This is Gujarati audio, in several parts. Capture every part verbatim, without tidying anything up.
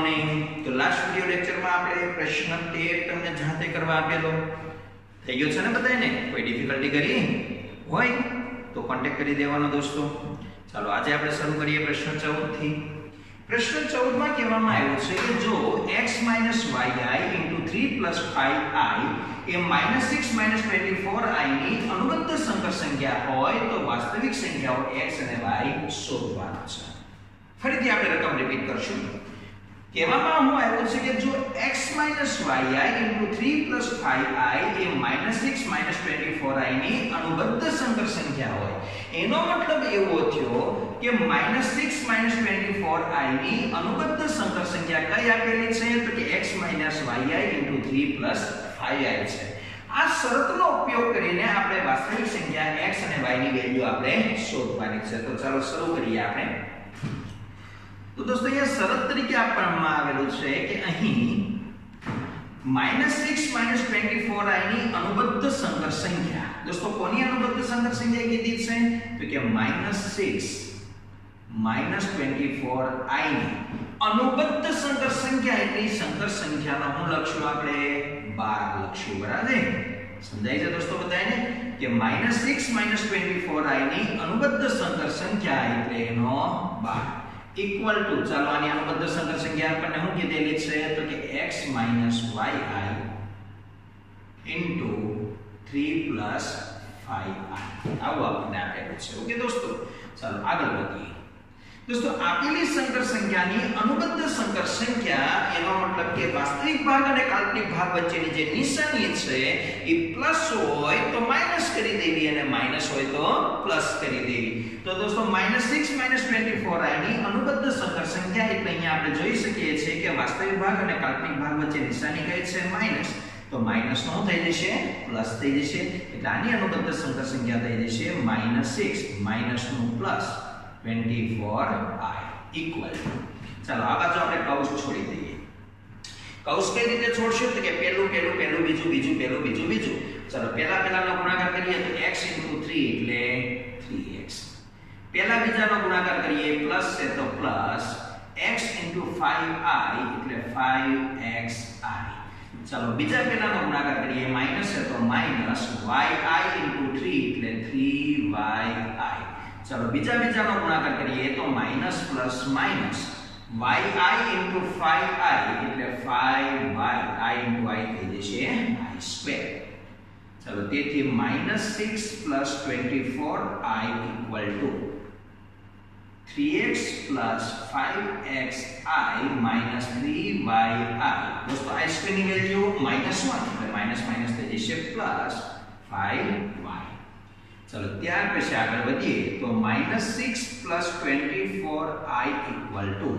મોર્નિંગ. તો લાસ્ટ વિડિયો લેક્ચરમાં આપણે પ્રશ્ન તેર તમને જાતે કરવા આપેલો થઈ ગયો છે ને બધાને? કોઈ ડિફિકલ્ટી કરી હોય તો કોન્ટેક્ટ કરી દેવાનો દોસ્તો. ચાલો આજે આપણે શરૂ કરીએ પ્રશ્ન ચૌદ થી. પ્રશ્ન ચૌદ માં કહેવામાં આવ્યું છે કે જો x - yi * three plus five i A -six - twenty-four i ની અનુબદ્ધ સંકર સંખ્યા હોય તો વાસ્તવિક સંખ્યાઓ x અને y શોધવાના છે. ફરીથી આપણે રકમ રિપીટ કરશું. કહેવામાં હું આવ્યું છે કે જો x - yi * three plus five i A -six - twenty-four i ની અનુબદ્ધ સંકર સંખ્યા હોય, એનો મતલબ એવો થયો કે -six - twenty-four i ની અનુબદ્ધ સંકર સંખ્યા કઈ આપેલી છે? તો કે x - yi * three plus five i છે. આ શરતનો ઉપયોગ કરીને આપણે વાસ્તવિક સંખ્યા x અને y ની વેલ્યુ આપણે શોધવાની છે. તો ચાલો શરૂ કરીએ આપણે. તો દોસ્તો અહીંયા શરત તરીકે આપવામાં આવેલું છે કે અહીં -six - twenty-four i ની અનુબદ્ધ સંકર સંખ્યા. દોસ્તો કોની અનુબદ્ધ સંકર સંખ્યા કીધી છે? તો કે -six - twenty-four i ની અનુબદ્ધ સંકર સંખ્યા એટલી સંકર સંખ્યાનો હું લખશું આપણે બાર લખશું. બરાબર સમજાય છે દોસ્તો બધાને કે -six - twenty-four i ની અનુબદ્ધ સંકર સંખ્યા એટલે એનો બાર ઇક્વલ ટુ, ચાલો આની અનુબદ્ધ સંકર સંખ્યા આપણને શું કીધેલી છે? તો કે x - yi * three plus five i આવું આપણને આપેલું છે. ઓકે દોસ્તો, ચાલો આગળ વધીએ. દોસ્તો આપેલી સંકર સંખ્યાની અનુબદ્ધ સંકર સંખ્યા એનો મતલબ કે વાસ્તવિક ભાગ અને કાલ્પનિક ભાગ વચ્ચેની જે નિશાની છે એ પ્લસ હોય તો માઈનસ કરી દેવી અને માઈનસ હોય તો પ્લસ કરી દેવી. તો દોસ્તો -six - twenty-four i ની અનુબદ્ધ સંકર સંખ્યા એટલે અહીંયા આપણે જોઈ શકીએ છીએ કે વાસ્તવિક ભાગ અને કાલ્પનિક ભાગ વચ્ચે નિશાની કઈ છે? માઈનસ. તો માઈનસ નો થઈ જશે પ્લસ થઈ જશે એટલે આની અનુબદ્ધ સંકર સંખ્યા થઈ જશે -six માઈનસ નું પ્લસ twenty-four i ઇક્વલ. ચાલો આ બાજુ આપણે કૌંસ છોડી દઈએ. કૌંસ કઈ રીતે છોડશું? તો કે પહેલું પહેલું પહેલું બીજું બીજું પહેલું બીજું બીજું. ચાલો પહેલા પહેલાનો ગુણાકાર કરીએ તો x * three એટલે three x. પહેલા બીજાનો ગુણાકાર કરીએ પ્લસ છે તો પ્લસ x * five i એટલે five x i. ચાલો બીજા પહેલાનો ગુણાકાર કરીએ માઈનસ છે તો માઈનસ yi * three એટલે three y i. ચાલો બીજા બીજાનો ગુણાકાર કરીએ તો minus plus minus yi * five i એટલે five y i * i થઈ જશે i સ્ક્વેર. ચાલો તેથી -six + twenty-four i = three x + five x i - three y i. દોસ્તો i સ્ક્વેર ની વેલ્યુ -one એટલે માઈનસ માઈનસ થઈ જશે પ્લસ five y. ચલો ત્યાર પછી આગળ વધીએ તો -six + twenty-four i =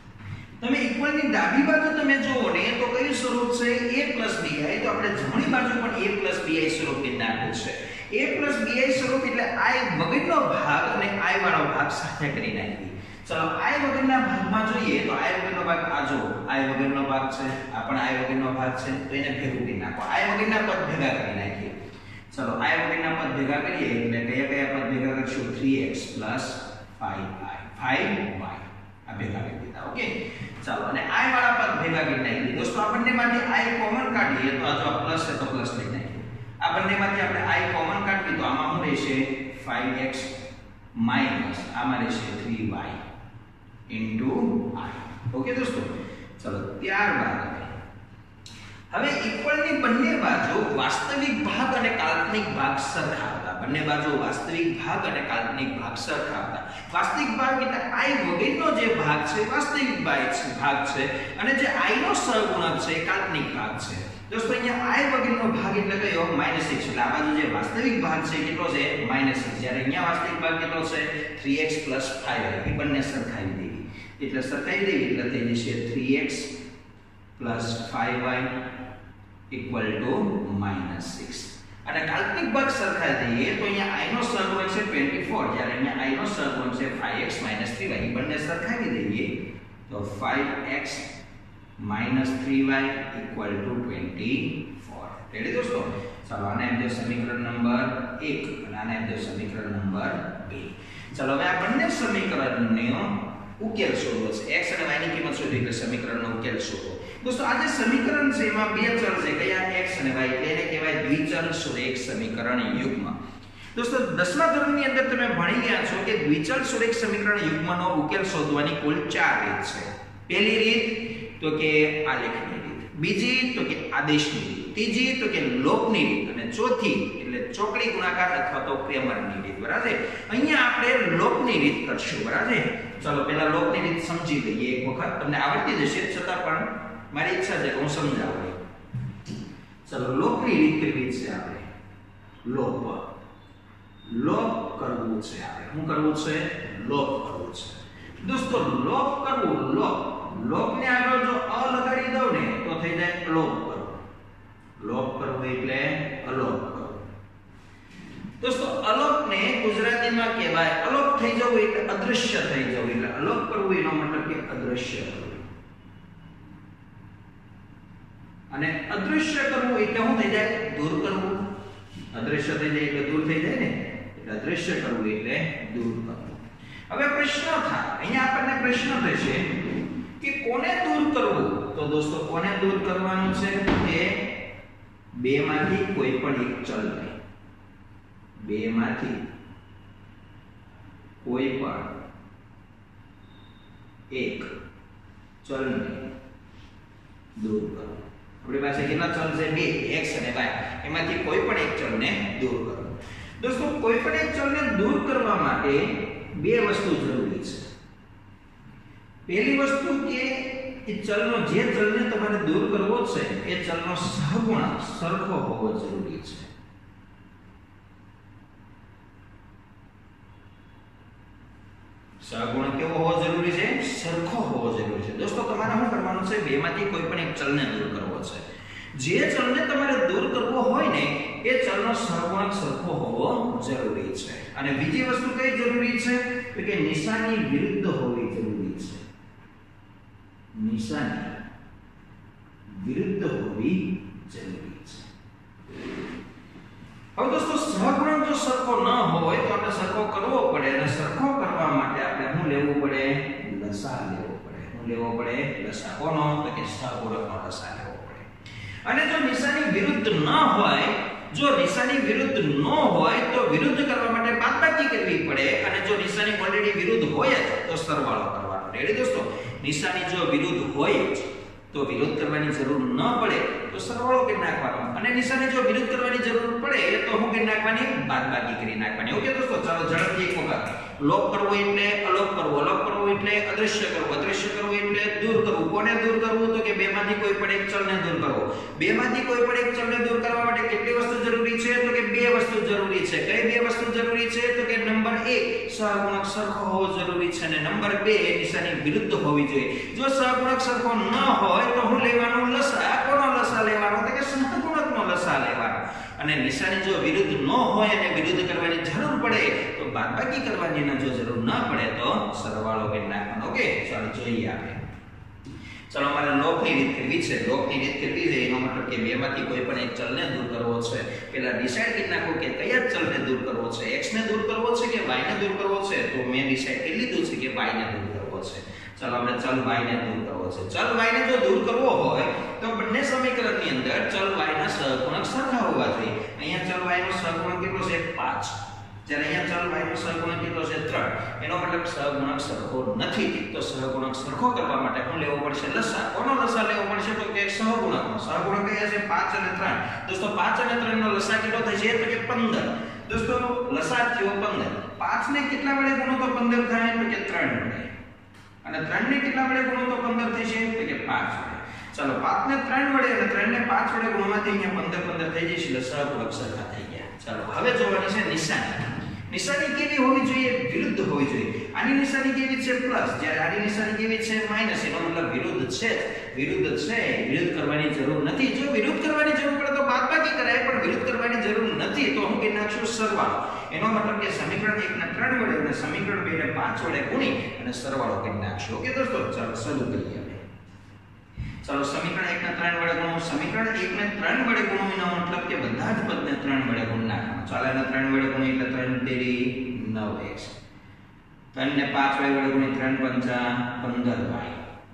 તમે ઇક્વલ ની ડાબી બાજુ તમે જોવો ને તો કયું સ્વરૂપ છે? a + bi. તો આપણે જમણી બાજુ પણ a + bi સ્વરૂપ ની નાખ્યું છે. a + bi સ્વરૂપ એટલે i વગરનો ભાગ અને i વાળો ભાગ સાથે કરી નાખી. ચલો i વગરના ભાગમાં જોઈએ તો i વગરનો ભાગ આ જો i વગરનો ભાગ છે, આ પણ i વગરનો ભાગ છે તો એને ભેગું કરી નાખો. i વગરના પદ ભેગા કરી નાખીએ. ચલો i વગરના પદ ભેગા કરીએ એટલે કયા કયા પદ ભેગા કરશું? three x + five i five y આ ભેગા કરી દીધા. ઓકે ચાલો અને i વાળા પદ ભેગા કરી નાખીએ. દોસ્તો આ બંનેમાંથી i કોમન કાઢીએ તો આ જો પ્લસ છે તો પ્લસ લઈ નાખીએ. આ બંનેમાંથી આપણે i કોમન કાઢીએ તો આમાં શું રહેશે? five x માઈનસ આમાં રહેશે three y into i. Okay દોસ્તો ચલો ત્યારબાદ હવે ઇક્વલની બંને બાજુ વાસ્તવિક ભાગ અને કાલ્પનિક ભાગ સરખાવતા. બંને બાજુ વાસ્તવિક ભાગ અને કાલ્પનિક ભાગ સરખાવતા. વાસ્તવિક ભાગ એટલે i વગરનો જે ભાગ છે વાસ્તવિક ભાગ છે અને જે i નો સહગુણક છે કાલ્પનિક ભાગ છે. દોસ્તો અહીંયા i વગરનો ભાગ એટલે કયો? -six. એટલે આ બાજુ જે વાસ્તવિક ભાગ છે કેટલો છે? -six. જ્યારે અહીંયા વાસ્તવિક ભાગ કેટલો છે? three x + five i. એ બંને સરખાવી દેવી. એટલે સરખાવી દેવી એટલે થઈ જશે three x + five y = -six. અને કાલ્પનિક ભાગ સરખાવી દઈએ તો અહીંયા i નો સહગુણક છે twenty-four, જ્યારે અહીંયા i નો સહગુણક છે five x - three y. એ બંને સરખાવી દઈએ તો five x - three y = twenty-four. Ready દોસ્તો? ચાલો આને એમ દે સમીકરણ નંબર એક અને આને એમ દે સમીકરણ નંબર બે. ચાલો હવે આ બંને સમીકરણનો ઉકેલ શોધવો છે. x અને y ની કિંમત શોધવી એટલે સમીકરણનો ઉકેલ શોધવો. દોસ્તો આ જે સમીકરણ છે એમાં બે ચલ છે, કયા x અને y, એટલે એને કહેવાય દ્વિચલ સુરેખ સમીકરણ યુગ્મ. દોસ્તો દસમા ધોરણની અંદર તમે ભણી ગયા છો કે દ્વિચલ સુરેખ સમીકરણ યુગ્મનો ઉકેલ શોધવાની કુલ ચાર રીત છે. પહેલી રીત તો કે આલેખની રીત, બીજી તો કે આદેશની રીત, ત્રીજી તો કે લોપની રીત, અને ચોથી એટલે ચોકડી ગુણાકાર અથવા તો ક્રેમરની રીત. બરાબર. અહીંયા આપણે લોપની રીત કરશું. બરાબર. ચલો પહેલા લોપની રીત સમજી લઈએ. એક વખત તમને આવડતી જશે, છતાં પણ મારી ઈચ્છા છે કે હું સમજાવું. ચલો લોપની રીત કેવી છે? આપણે લોપ લોપ કરવું છે. આપણે શું કરવું છે? લોપ કરવું છે. દોસ્તો લોપ કરવું, લોપ લોપને આગળ જો અ લગાડી દઉં ને તો થઈ જાય અલોપ કરવું. લોપ કરવું એટલે અલોપ કરવું. દોસ્તો અલોપને ગુજરાતીમાં કહેવાય, અલોપ થઈ જવું એટલે અદૃશ્ય થઈ જવું. એટલે અલોપ કરવું એનો મતલબ કે અદૃશ્ય કરવું. અને અદૃશ્ય કરવું એટલે શું થઈ જાય? દૂર કરવું. અદૃશ્ય થઈ જાય એટલે દૂર થઈ જાય ને, એટલે અદૃશ્ય કરવું એટલે દૂર કરવું. હવે પ્રશ્ન થાય, અહીંયા આપણને પ્રશ્ન થશે કે કોને દૂર કરવું? તો દોસ્તો કોને દૂર કરવાનું છે? કે બે માંથી કોઈ પણ એક ચલને, બે માંથી કોઈ પણ એક ચલને દૂર કરો. આપણી પાસે કેટલા ચલ છે? બે, x અને y. એમાંથી કોઈ પણ એક ચલને દૂર કરો. દોસ્તો કોઈ પણ એક ચલને દૂર કરવા માટે બે વસ્તુ જરૂરી છે. પહેલી વસ્તુ કે એ ચલનો, જે ચલને તમારે દૂર કરવો છે એ ચલનો સહગુણક સરખો હોવો જરૂરી છે. સહગુણક કેવો હોવો જરૂરી છે? સરખો હોવો જરૂરી છે. દોસ્તો તમારે શું કરવાનું છે? બેમાંથી કોઈ પણ એક ચલને દૂર કરવો છે. જે ચલને તમારે દૂર કરવો હોય ને એ ચલનો સહગુણક સરખો હોવો જરૂરી છે. અને બીજી વસ્તુ કઈ જરૂરી છે? તો કે નિશાની વિરુદ્ધ હોવી જરૂરી છે. નિશાની વિરુદ્ધ હોવી જરૂરી છે. હવે દોસ્તો સહગુણક જો સરખો ન હોય તો આપણે સરખો કરવો પડે, અને સરખો કરવા માટે આપણે શું લેવું પડે? લસા લેવો પડે. શું લેવો પડે? લસા. કોનો? તો કે સહગુણકનો લસા લેવો પડે. અને જો નિશાની વિરુદ્ધ ન હોય, જો નિશાની વિરુદ્ધ ન હોય તો વિરુદ્ધ કરવા માટે બાદબાકી કરવી પડે, અને જો નિશાની ઓલરેડી વિરુદ્ધ હોય તો સરવાળો કરવાનો. રેડી દોસ્તો? નિશાની જો વિરુદ્ધ હોય તો વિરોધ કરવાની જરૂર ન પડે તો સરવાળો કરી નાખવાનો, અને નિશાની જો વિરુદ્ધ કરવાની જરૂર પડે તો શું કરી નાખવાની? બાદબાકી કરી નાખવાની. ઓકે દોસ્તો, ચાલો ઝડપથી એક વખત. લોપ કરવો એટલે અલોપ કરવો, અલોપ કરવો એટલે અદૃશ્ય કરવું, અદૃશ્ય કરવું એટલે દૂર કરવું. કોને દૂર કરવું? તો કે બેમાંથી કોઈ પણ એક ચલને દૂર કરવો. બેમાંથી કોઈ પણ એક ચલને દૂર કરવા માટે કેટલી વસ્તુ જરૂરી છે? તો કે બે વસ્તુ જરૂરી છે. કઈ બે વસ્તુ જરૂરી છે? તો કે નંબર એક સહગુણક સરખો હોવો જરૂરી છે, અને નંબર બે નિશાની વિરુદ્ધ હોવી જોઈએ. જો સહગુણક સરખો ન હોય તો હું લેવાનું? લસા. કોનો લસા લેવાનો? તો કે સહગુણકનો લસા લેવાનો. અને નિશાની જો વિરુદ્ધ ન હોય અને વિરુદ્ધ કરવાની જરૂર પડે તો બાદબાકી કરવાની, અને જો જરૂર ન પડે તો સરવાળો કરી નાખવાનો. ઓકે, ચાલો જોઈએ આપણે. ચાલો અમારે લોપની રીત કરવી છે. લોપની રીત કરવી છે એનો મતલબ કે બેમાંથી કોઈ પણ એક ચલને દૂર કરવો છે. પહેલા ડિસાઈડ કરી નાખો કે કયા ચલને દૂર કરવો છે. x ને દૂર કરવો છે કે y ને દૂર કરવો છે? તો મેં ડિસાઈડ કરી લીધું છે કે y ને દૂર કરવો છે. ચાલો આપણે ચલ y ને દૂર કરવો છે. ચલ y ને જો દૂર કરવો હોય તો બંને સમીકરણની અંદર ચલ y ના સહગુણક સરખા હોવા જોઈએ. અહીંયા ચલ y નો સહગુણક કેટલો છે? પાંચ. જ્યારે અહીંયા ચલ y નો સહગુણક કેટલો છે? ત્રણ. એનો મતલબ સહગુણક સરખો નથી. તો સહગુણક સરખો કરવા માટે શું લેવો પડશે? લસા. કોનો લસા લેવો પડશે? તો કે સહગુણકનો. સહગુણક કયા છે? પાંચ અને ત્રણ. દોસ્તો પાંચ અને ત્રણ નો લસા કેટલો થશે? તો કે પંદર. દોસ્તો લસા થયો પંદર. પાંચ ને કેટલા વડે ગુણો તો પંદર થાય? તો કે ત્રણ વડે. અને ત્રણ ને કેટલા વડે ગુણો તો પંદર થશે? તો કે પાંચ વડે. ચાલો પાંચ ને ત્રણ વડે અને ત્રણ ને પાંચ વડે ગુણવાથી અહીંયા પંદર પંદર થઈ જશે, એટલે સહગુણક સરખા થઈ ગયા. ચાલો હવે જોવાની છે નિશાની. નિશાની કેવી હોવી જોઈએ? વિરુદ્ધ હોવી જોઈએ. આની નિશાની કેવી છે? પ્લસ. જ્યારે આની નિશાની કેવી છે? માઈનસ. એનો મતલબ વિરુદ્ધ છે. વિરુદ્ધ છે, વિરુદ્ધ કરવાની જરૂર નથી. જો વિરુદ્ધ કરવાની જરૂર પડે તો બાદબાકી કરાય, પણ વિરુદ્ધ કરવાની જરૂર નથી તો હું કહી નાખશું સરવાળો. એનો મતલબ કે સમીકરણ એક ને ત્રણ વડે અને સમીકરણ બે ને પાંચ વડે ગુણી અને સરવાળો કરી નાખશું. ઓકે દોસ્તો, ચાલો શરૂ કરીએ. ચાલો સમીકરણ એક ને ત્રણ વડે ગુણો. સમીકરણ એક ને ત્રણ વડે ગુણો એનો મતલબ કે બધા જ પદને ત્રણ વડે ગુણ નાખવાનો. ચાલો એને ત્રણ વડે ગુણો એટલે ત્રણ તેરી નવ x. ત્રણ ને પાંચ વાય વડે ગુણી ત્રણ પંચા પંદર વાય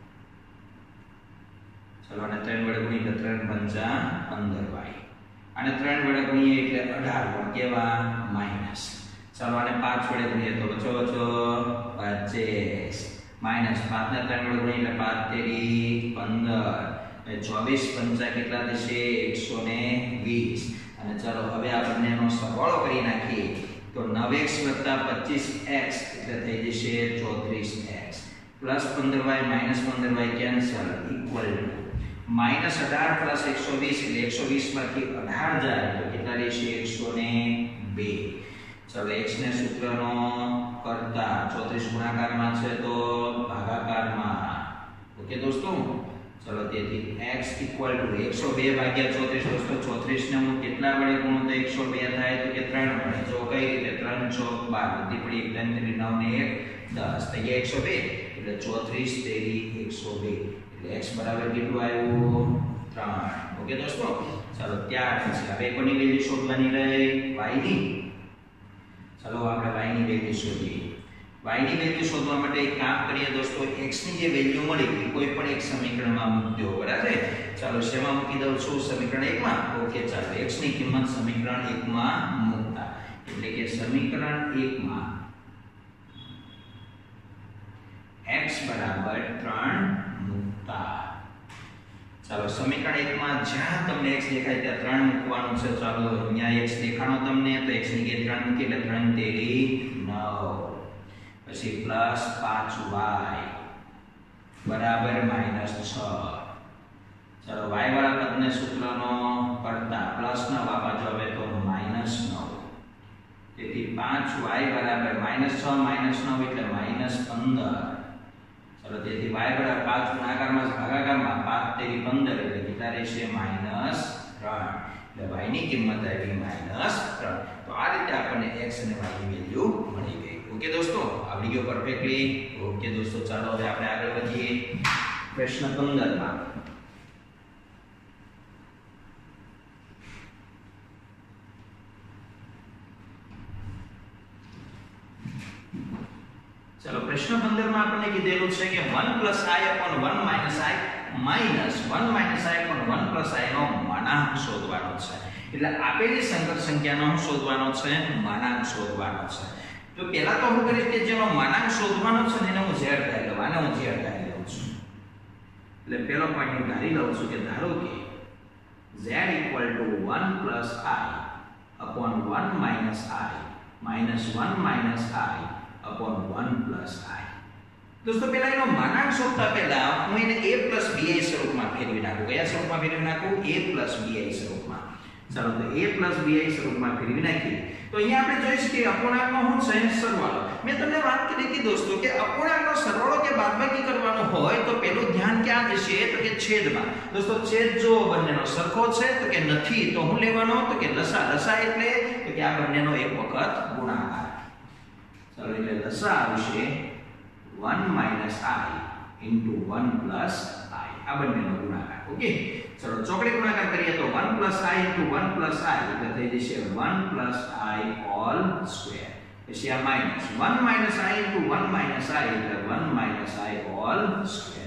ચલો અને ત્રણ વડે ગુણી એટલે ત્રણ પંચા પંદર વાય અને ત્રણ વડે ગુણીએ એટલે અઢાર પણ કેવા માઈનસ ચલો અને પાંચ વડે ગુણીએ તો બચો બચો પચીસ માઈનસ પાંચ ને ત્રણ વડે ગુણીએ એટલે પાંચ તેરી પંદર ચોવીસ પંચા કેટલા થશે એકસો વીસ અને ચલો હવે આ બંનેનો સરવાળો કરી નાખીએ તો નવ એક્સ વત્તા પચીસ એક્સ એટલે થઈ જશે ચોત્રીસ એક્સ પ્લસ પંદર વાય માઈનસ પંદર y cancel equal to minus અઢાર પ્લસ એકસો વીસ એટલે એકસો વીસ માંથી અઢાર જાય તો કેટલા રહેશે એકસો બે ચલો x ને સૂત્રનો કરતા ચોત્રીસ ગુણાકારમાં છે તો ભાગાકારમાં ઓકે દોસ્તો ચલો તેથી x ઇક્વલ ટુ એકસો બે ભાગ્યા ચોત્રીસ દોસ્તો ચોત્રીસ ને હું કેટલા વડે ગુણું તો એકસો બે થાય તો કે ત્રણ વડે જો કઈ રીતે ત્રણ ચોક બાર બધી પડી એક ત્રણ ત્રણ નવ ને એક દસ થઈ ગયા એકસો બે એટલે ચોત્રીસ તેરી એકસો બે એટલે x બરાબર કેટલું આવ્યું ત્રણ ઓકે દોસ્તો ચલો ત્યાર પછી હવે કોની વેલ્યુ શોધવાની રહી y ની ચલો આપણે y ની વેલ્યુ શોધીએ y ની વેલ્યુ શોધવા માટે એક કામ કરીએ દોસ્તો x ની જે વેલ્યુ મળી કોઈ પણ એક સમીકરણમાં મૂકી દો બરાબર ચાલો શેમાં મૂકી દઉં છું સમીકરણ એક માં ઓકે ચાલો x ની કિંમત સમીકરણ એક માં મૂકતા એટલે કે સમીકરણ એક માં x બરાબર ત્રણ મૂકતા ચાલો સમીકરણ એક માં જ્યાં તમને x દેખાય ત્યાં ત્રણ મૂકવાનું છે ચાલો અહીંયા x દેખાણો તમને તો x ની જગ્યાએ ત્રણ મૂકી એટલે ત્રણ તેરી નવ પછી પ્લસ પાંચ વાય બરાબર માઈનસ છ ચલો y વાળા પદને સૂત્રનો કરતા પ્લસ ના વાપરજો હવે તો માઈનસ નવ તેથી પાંચ વાય બરાબર માઈનસ છ માઈનસ નવ એટલે માઈનસ પંદર ચલો તેથી y બરાબર પાંચ ગુણાકારમાં ભાગાકારમાં પાંચ તેરી પંદર એટલે કેટલા રહેશે માઈનસ ત્રણ એટલે y ની કિંમત આવી માઈનસ ત્રણ તો આ રીતે આપણને x અને y ની વેલ્યુ મળી ગઈ ઓકે દોસ્તો આવડી ગયો પરફેક્ટલી ઓકે દોસ્તો ચાલો હવે આપણે આગળ વધીએ પ્રશ્ન પંદર માં ચલો પ્રશ્ન પંદર માં આપણને કીધેલું છે કે one plus i upon one minus i minus one minus i upon one plus i નો માનાંક શોધવાનો છે એટલે આપેલી સંકર સંખ્યાનો શોધવાનો છે માનાંક શોધવાનો છે તો પહેલા તો હું કરીશ કે જેનો માનાંક શોધવાનો છે એને હું z ધારી લઉં આને હું z ધારી લઉં છું એટલે પહેલો પોઈન્ટ હું ધારી લઉં છું કે ધારો કે z equal to one plus i upon one minus i minus one minus i upon one plus i દોસ્તો પહેલા એનો માનાંક શોધતા પહેલા હું એને a plus bi સ્વરૂપમાં ફેરવી નાખું કયા સ્વરૂપમાં ફેરવી નાખું a plus bi સ્વરૂપમાં ચાલો તો a plus bi સ્વરૂપમાં ફેરવી નાખીએ તો અહીંયા આપણે જોઈશું કે અપૂર્ણાંકનો શું છે સરવાળો મેં તમને વાત કરી હતી દોસ્તો કે અપૂર્ણાંકનો સરવાળો કે બાદબાકી કરવાનો હોય તો પહેલું ધ્યાન ક્યાં જશે તો કે છેદમાં દોસ્તો છેદ જો બંનેનો સરખો છે તો કે નથી તો હું લેવાનો તો કે લસા લસા એટલે તો કે આ બંનેનો એક વખત ગુણાકાર ચાલો એટલે લસા આવશે one minus i into one plus i આ બંનેનો ગુણાકાર ઓકે ચલો ચોકડી ગુણાકાર કરીએ તો one plus i into one plus i એટલે થઈ જશે one plus i all square પછી આ minus one minus i into one minus i એટલે one minus i all square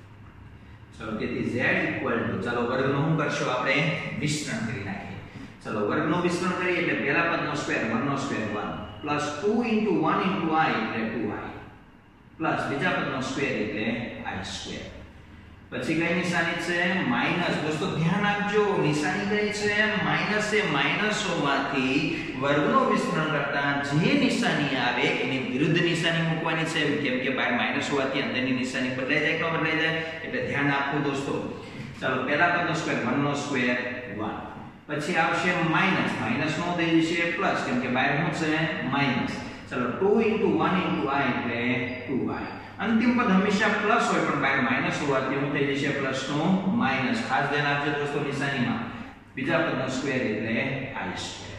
ચલો તેથી z equal to ચલો વર્ગનો શું કરશો આપણે વિસ્તરણ કરી નાખીએ ચલો વર્ગનો વિસ્તરણ કરીએ એટલે પહેલા પદનો સ્ક્વેર one નો square one plus two into one into i એટલે two i પ્લસ બીજા પદનો સ્ક્વેર એટલે i સ્ક્વેર પછી કઈ નિશાની છે માઈનસ દોસ્તો ધ્યાન આપજો નિશાની કઈ છે માઈનસ એ માઈનસ હોવાથી વર્ગનો વિસ્તરણ કરતા જે નિશાની આવે એની વિરુદ્ધ નિશાની મૂકવાની છે કેમ કે બહાર માઈનસ હોવાથી અંદરની નિશાની બદલાઈ જાય કે ન બદલાઈ જાય એટલે ધ્યાન આપવું દોસ્તો ચાલો પહેલા પદનો સ્ક્વેર one નો સ્ક્વેર one પછી આવશે માઈનસ માઈનસ નો થઈ જશે પ્લસ કેમ કે બહાર શું છે માઈનસ ચલો two into one into i એટલે two i અંતિમ પદ હંમેશા પ્લસ હોય પણ બહાર માઈનસ હોવાથી શું થઈ જશે પ્લસ નું માઈનસ ખાસ ધ્યાન આપજો દોસ્તો નિશાનીમાં બીજા પદનો સ્ક્વેર એટલે i સ્ક્વેર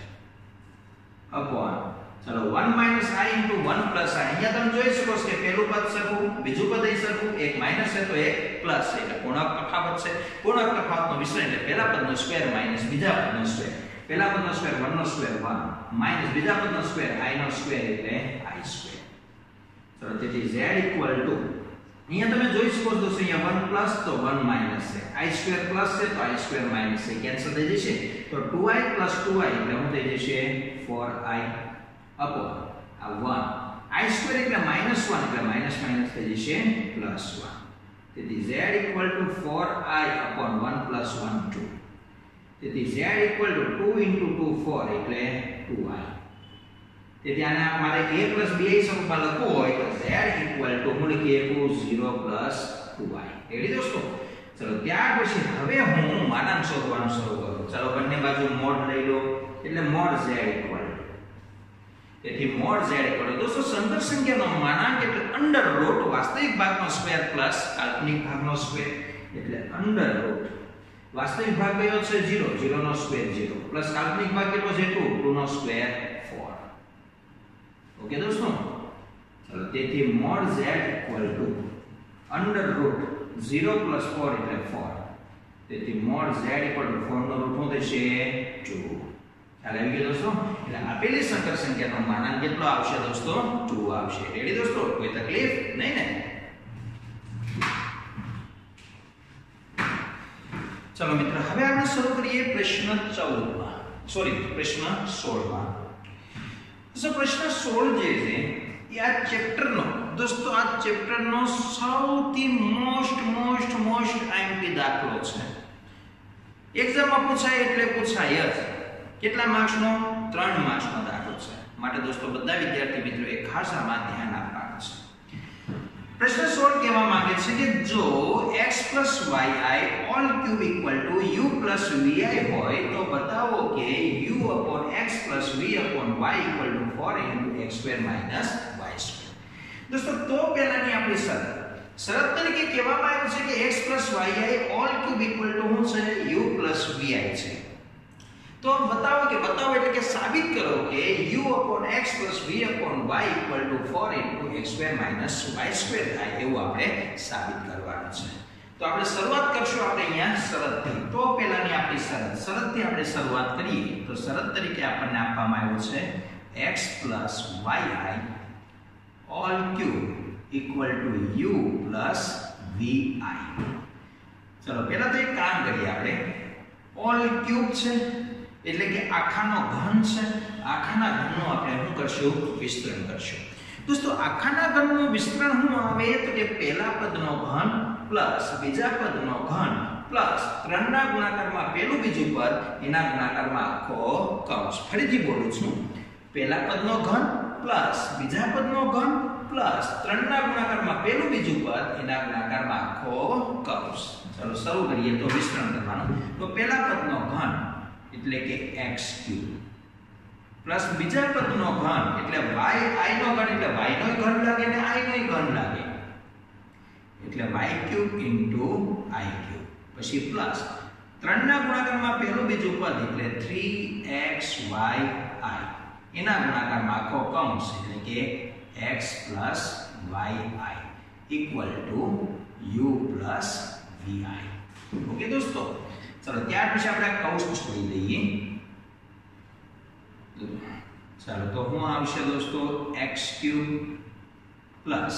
અપોન ચલો one minus i into one plus i અહીંયા તમે જોઈ શકો છો કે પહેલું પદ સરખું બીજું પદ એ સરખું એક માઈનસ છે તો એક પ્લસ છે એટલે પૂર્ણાંક તફાવત છે પૂર્ણાંક તફાવતનો વિસ્તરણ એટલે પહેલા પદનો સ્ક્વેર માઈનસ બીજા પદનો સ્ક્વેર પહેલા પદનો સ્ક્વેર one નો સ્ક્વેર one માઈનસ બીજા પદનો સ્ક્વેર i નો સ્ક્વેર એટલે i સ્ક્વેર ચલો તેથી z ઇક્વલ ટુ અહીંયા તમે જોઈ શકો છો અહીંયા one પ્લસ તો one માઈનસ છે i સ્ક્વેર પ્લસ છે તો i સ્ક્વેર માઈનસ છે કેન્સલ થઈ જશે તો two i plus two i એટલે શું થઈ જશે four i અપોન આ one i સ્ક્વેર એટલે માઈનસ one એટલે માઈનસ માઈનસ થઈ જશે પ્લસ one તેથી z equal to four i upon one plus one two તેથી z equal to two into two four એટલે two i તેથી આને મારે a plus b i સ્વરૂપમાં લખવું હોય તો z ઇક્વલ ટુ હું લખી શકું zero plus two i ready દોસ્તો ચલો ત્યાર પછી હવે હું માનાંક શોધવાનું શરૂ કરું ચાલો બંને બાજુ મોડ લઈ લો એટલે મોડ z ઇક્વલ તેથી મોડ z ઇક્વલ દોસ્તો સંકર સંખ્યાનો માનાંક એટલે અંડર રૂટ વાસ્તવિક ભાગનો સ્ક્વેર પ્લસ કાલ્પનિક ભાગનો સ્ક્વેર એટલે અંડર રૂટ વાસ્તવિક ભાગ કયો છે zero zero નો સ્ક્વેર zero પ્લસ કાલ્પનિક ભાગ કેટલો છે two two નો સ્ક્વેર four ઓકે દોસ્તો ચલો તેથી mode z equal to under root zero plus four એટલે four તેથી mode z equal to four નો રૂટ શું થશે two ખ્યાલ આવી ગયો દોસ્તો એટલે આપેલી સંકર સંખ્યાનો માનાંક કેટલો આવશે દોસ્તો two આવશે રેડી દોસ્તો કોઈ તકલીફ નહીં ને ચલો મિત્રો હવે આપણે શરૂ કરીએ પ્રશ્ન ચૌદ માં સોરી પ્રશ્ન સોળ માં તો પ્રશ્ન સોળ જે છે એ આ ચેપ્ટરનો દોસ્તો આ ચેપ્ટરનો સૌથી મોસ્ટ મોસ્ટ મોસ્ટ આઈએમપી દાખલો છે એક્ઝામમાં પૂછાય એટલે પૂછાય જ કેટલા માર્ક્સનો ત્રણ માર્ક્સનો દાખલો છે માટે દોસ્તો બધા વિદ્યાર્થી મિત્રોએ ખાસ આમાં ધ્યાન આપવાનું છે પ્રશ્ન સોળ કહેવા માંગે છે કે જો x yi all cube equal to u plus vi હોય તો બતાવો કે u upon x plus v upon y equal to four into x square minus y square દોસ્તો તો પહેલાની આપણી શરત શરત તરીકે કહેવામાં આવ્યું છે કે x plus yi all cube equal to શું છે u plus vi છે તો બતાવો કે બતાવો એટલે કે સાબિત કરો કે u upon x plus v upon y equal to four into x square minus y square થાય એવું આપણે સાબિત કરવાનું છે તો આપણે શરૂઆત કરશું આપણે અહીંયા શરતથી તો પહેલાની આપણી શરત શરતથી આપણે શરૂઆત કરીએ તો શરત તરીકે આપણને આપવામાં આવ્યું છે x plus yi all cube equal to u plus vi ચલો પહેલા તો એક કામ કરીએ આપણે all cube છે એટલે કે આખાનો ઘન છે આખાના ઘનનું આપણે શું કરશું વિસ્તરણ કરશું દોસ્તો આખાના ઘનનું વિસ્તરણ શું આવે તો કે પહેલા પદનો ઘન પ્લસ બીજા પદનો ઘન પ્લસ ત્રણના ગુણાકારમાં પહેલું બીજું પદ એના ગુણાકારમાં આખો કૌંસ ફરીથી બોલું છું પહેલા પદનો ઘન પ્લસ બીજા પદનો ઘન પ્લસ ત્રણના ગુણાકારમાં પહેલું બીજું પદ એના ગુણાકારમાં આખો કૌંસ ચાલો શરૂ કરીએ તો વિસ્તરણ કરવાનું તો પહેલા પદનો ઘન એટલે કે x ક્યુબ પ્લસ બીજા પદનો ઘન એટલે y i નો ઘન એટલે y નો ઘન લાગે ને i નો ઘન લાગે એટલે y cube into i cube પછી પ્લસ ત્રણના ગુણાકારમાં પહેલું બીજું પદ એટલે three x y i એના ગુણાકારમાં આખો કૌંસ એટલે કે x plus yi equal to u plus vi okay દોસ્તો ચલો ત્યાર પછી આપણે કૌંસ છોડી દઈએ ચાલો તો શું આવશે દોસ્તો x cube plus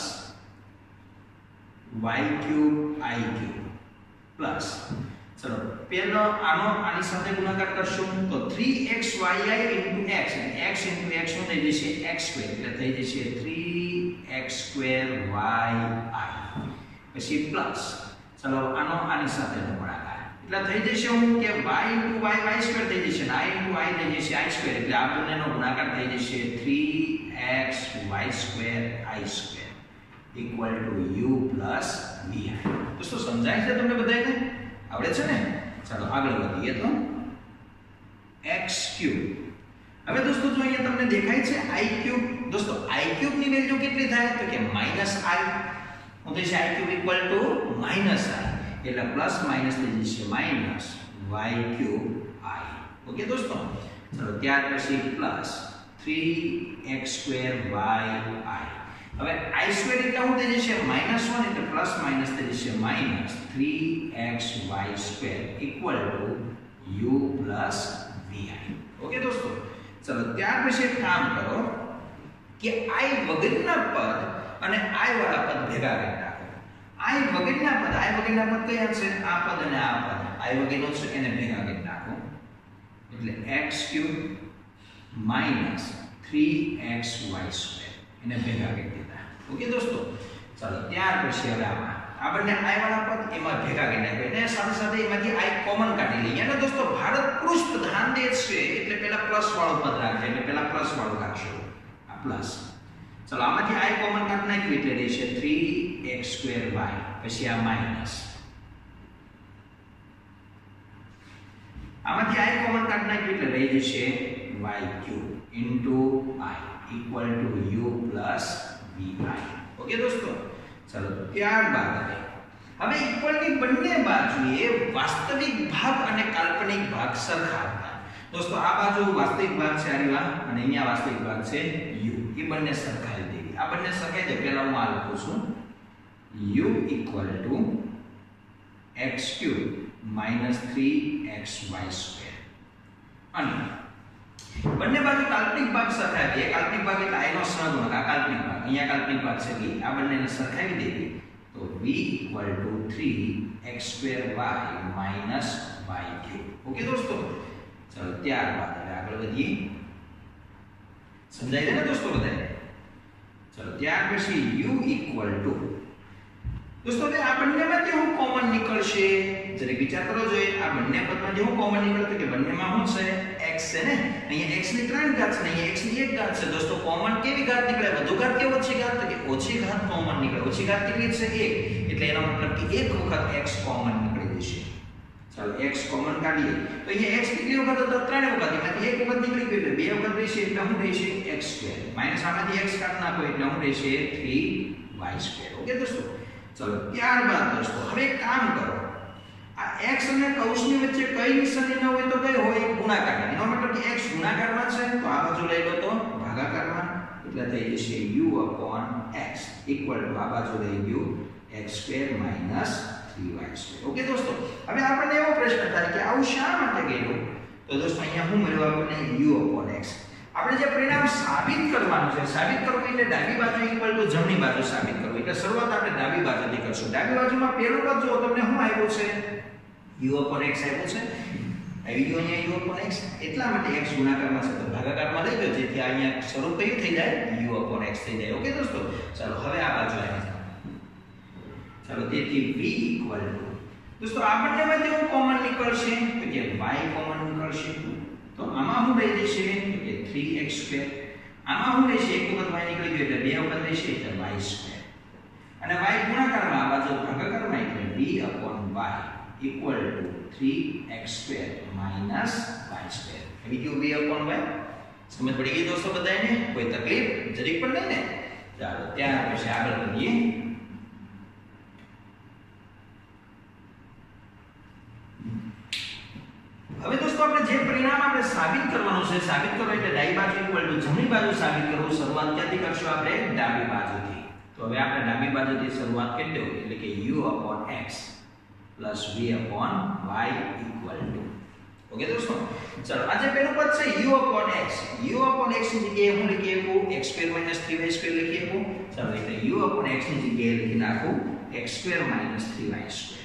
y cube i cube plus ચલો પહેલો આનો આની સાથે ગુણાકાર કરશું તો three x y i into x x into x નું થઈ જશે x સ્ક્વેર એટલે થઈ જશે three x square y i પછી પ્લસ ચલો આનો આની સાથે ગુણાકાર એટલે થઈ જશે હું કે y into y y square થઈ જશે ને i into i થઈ જશે i સ્ક્વેર એટલે આ બંનેનો ગુણાકાર થઈ જશે three x y square i square equal to u plus vi દોસ્તો સમજાય છે તમને બધાને આવડે છે ને ચાલો આગળ વધીએ તો x ક્યુબ હવે દોસ્તો જો અહીંયા તમને દેખાય છે i ક્યુબ દોસ્તો i ક્યુબ ની વેલ્યુ કેટલી થાય તો કે માઈનસ i હું થશે i cube equal to minus i એટલે પ્લસ માઈનસ થઈ જશે minus y cube i okay દોસ્તો ચલો ત્યાર પછી plus three x square y i હવે i સ્ક્વેર એટલે શું થઈ જશે માઈનસ one એટલે પ્લસ માઈનસ થઈ જશે minus three x y square equal to u plus vi okay દોસ્તો ચલો ત્યાર પછી એક કામ કરો કે i વગરના પદ અને i વાળા પદ ભેગા કરી નાખો. i વગેરેના પદ i વગેરેના પદ કયા છે? આ પદ અને આ પદ. i વગેરેનો છે એને ભેગા કરી નાખો એટલે x cube minus three x y square એને ભેગા કરી દીધા. ઓકે દોસ્તો, ચાલો ત્યાર પછી હવે આમાં આ બંને i વાળા પદ એમાં ભેગા કરી નાખો અને સાથે સાથે એમાંથી i કોમન કાઢી લઈએ. અને દોસ્તો ભારત પુરુષ પ્રધાન દેશ છે એટલે પહેલા પ્લસ વાળું પદ રાખજો, એટલે પહેલા પ્લસ વાળું રાખજો, આ પ્લસ. ચાલો આમાંથી i કોમન કાઢી નાખીએ એટલે રહેશે થ્રી એક્સ સ્ક્વેર વાય, પછી આ માઈનસ. આમાંથી i કોમન કાઢી નાખીએ એટલે રહી જશે y cube into i equal to u plus vi. Okay દોસ્તો, ચાલો ત્યારબાદ હવે ઇક્વલની બંને બાજુએ વાસ્તવિક ભાગ અને કાલ્પનિક ભાગ સરખાવતા. દોસ્તો આ બાજુ વાસ્તવિક ભાગ છે આરીવા અને અહીંયા વાસ્તવિક ભાગ છે u, એ બંને સરખાવી દેવી. આ બંને સરખાઈ દે પહેલા હું આ લખું છું u equal to x cube minus three x y square અને બંને બાજુ કાલ્પનિક ભાગ સરખાવી. કાલ્પનિક ભાગ એટલે i નો સહગુણક, આ કાલ્પનિક ભાગ, અહીંયા કાલ્પનિક ભાગ છે કે આ બંનેને સરખાવી દેવી તો v equal to three x square y minus y cube. Okay દોસ્તો, ચાલો ત્યારબાદ હવે આગળ વધીએ. સમજાય છે ને દોસ્તો બધાને? ચાલો ત્યાર પછી u ઇક્વલ ટુ દોસ્તો હવે આ બંનેમાંથી હું કોમન નીકળશે જરા વિચાર કરો જોઈએ. આ બંને પદમાંથી હું કોમન નીકળતો કે બંનેમાં શું છે? x છે ને. અહીંયા x ની ત્રણ ઘાત છે ને અહીંયા x ની એક ઘાત છે. દોસ્તો કોમન કેવી ઘાત નીકળે? વધુ ઘાત કે ઓછી ઘાત? તો કે ઓછી ઘાત કોમન નીકળે. ઓછી ઘાત કેટલી છે? એક. એટલે એનો મતલબ કે એક વખત x કોમન નીકળી જશે. ચાલો x કોમન કાઢીએ તો અહીંયા x કેટલી વખત હતો? ત્રણ વખત. એમાંથી એક વખત નીકળી ગયું એટલે બે વખત રહેશે એટલે શું રહેશે? x સ્ક્વેર માઈનસ આમાંથી x કાઢી નાખો એટલે શું રહેશે? Three y square. ઓકે દોસ્તો, ચલો ત્યારબાદ દોસ્તો હવે એક કામ કરો, આ x અને કૌંસની વચ્ચે કઈ નિશાની ન હોય તો કઈ હોય? ગુણાકાર. એનો મતલબ કે x ગુણાકારમાં છે તો આ બાજુ લઈ લો તો ભાગાકારમાં, એટલે થઈ જશે u upon x equal to આ બાજુ લઈ ગયું x square minus three y square. Okay દોસ્તો, હવે આપણને એવો પ્રશ્ન થાય કે આવું શા માટે કર્યું? તો દોસ્તો અહીંયા શું મળ્યું આપણને? u upon x. આપણે જે પરિણામ સાબિત કરવાનું છે, સાબિત કરવું એટલે ડાબી બાજુ ઇક્વલ ટુ જમણી બાજુ સાબિત કરવું. એટલે શરૂઆત આપણે ડાબી બાજુથી કરશું. ડાબી બાજુમાં પહેલું પદ જો તમને શું આપ્યું છે? u upon x આપ્યું છે. આવી ગયું અહીંયા u upon x. એટલા માટે x ગુણાકારમાં છે તો ભાગાકારમાં લઈ ગયો જેથી અહીંયા સ્વરૂપ કયું થઈ જાય? u upon x થઈ જાય. ઓકે દોસ્તો, ચાલો હવે આ બાજુ આવી જાઓ. ચાલો તેથી v ઇક્વલ ટુ દોસ્તો આ બંનેમાંથી હું કોમન નીકળશે તો કે y કોમન નીકળશે. તો આમાં શું રહી જશે? કે થ્રી એક્સ સ્ક્વેર. આમાં શું રહેશે? એક વખત y નીકળી ગયો એટલે બે વખત રહેશે એટલે y સ્ક્વેર. અને y ગુણાકારમાં આ બાજુ ભાગાકારમાં એટલે v upon y equal to three x square minus y square. આવી ગયું v upon y. સમજ પડી ગઈ દોસ્તો બધાને? કોઈ તકલીફ જરીક પણ નહીં ને? ચાલો ત્યાર પછી આગળ વધીએ. હવે દોસ્તો આપણે જે પરિણામ આપણે સાબિત કરવાનું છે, સાબિત કરો એટલે ડાબી બાજુ ઇક્વલ ટુ જમણી બાજુ સાબિત કરવું. શરૂઆત ક્યાંથી કરશું? આપણે ડાબી બાજુથી. તો હવે આપણે ડાબી બાજુથી શરૂઆત કરી દો એટલે કે u upon x plus v upon y equal to. Okay દોસ્તો, ચલો આ જે પહેલું પદ છે u upon x, u upon x ની જગ્યાએ હું લખી શકું x square minus three y square લખી શકું. ચલો એટલે u upon x ની જગ્યાએ લખી નાખું x square minus three y square.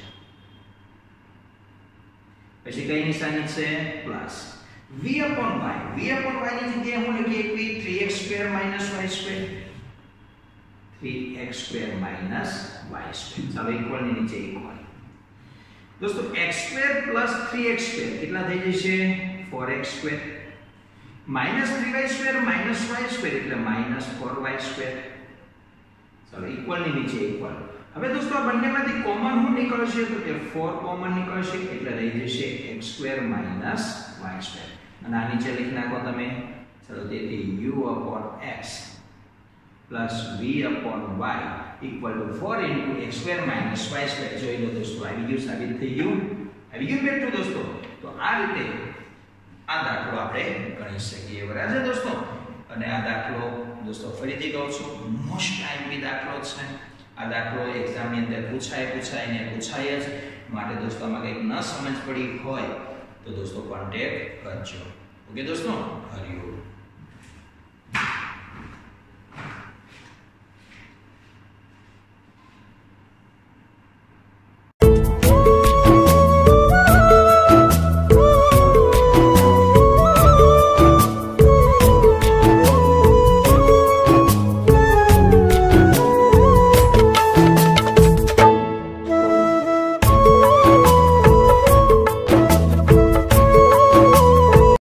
પછી કઈ નિશાની છે? Plus v upon y. v upon y ની જગ્યાએ હું લખી શકું three x square minus y square. Three x square minus y square. ચાલો ઇક્વલ ની નીચે ઇક્વલ. દોસ્તો x square plus three x square કેટલા થઈ જશે? Four x square minus three y square minus y square એટલે માઈનસ ફોર વાય સ્ક્વેર. ચાલો ઇક્વલ ની નીચે ઇક્વલ. હવે દોસ્તો આ બંનેમાંથી કોમન શું નીકળશે? તો કે ફોર કોમન નીકળશે એટલે રહી જશે x square minus y square. અને આ નીચે લખી નાખો તમે. ચાલો તેથી u upon x plus v upon y equal to four into x square minus y square. જોઈ લો દોસ્તો આવી ગયું, સાબિત થઈ ગયું. આવી ગયું બેઠું દોસ્તો. તો આ રીતે આ દાખલો આપણે ગણી શકીએ. બરાબર છે દોસ્તો? અને આ દાખલો દોસ્તો ફરીથી કહું છું મોસ્ટ ટાઈમલી દાખલો છે. આ દાખલો એક્ઝામ ની અંદર પૂછાય પૂછાય ને પૂછાય જ. માટે દોસ્તો આમાં કંઈક ન સમજ પડી હોય તો દોસ્તો કોન્ટેક્ટ કરજો. ઓકે દોસ્તો, હરિઓમ.